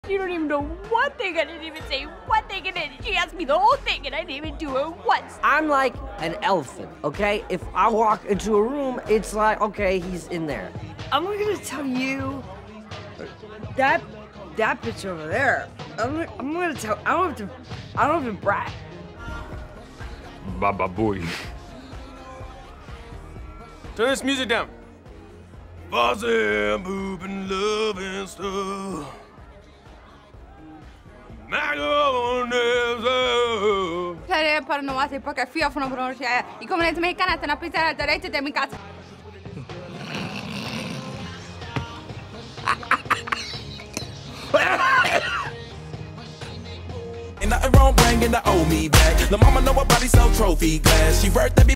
You don't even know one thing. I didn't even say one thing, and then she asked me the whole thing, and I didn't even do it once. I'm like an elephant, okay? If I walk into a room, it's like, okay, he's in there. I'm gonna tell you that bitch over there. I'm gonna tell. I don't have to brag. Baba boy. Turn this music down. Fuzzy, booping, love and stuff. Serie pornovaty, poker fiofno pronuncia. I komunity americana napisala da rete de mi cazzo. Ain't nothing wrong bringing the old me back. The mama know her body so trophy glass. She birthed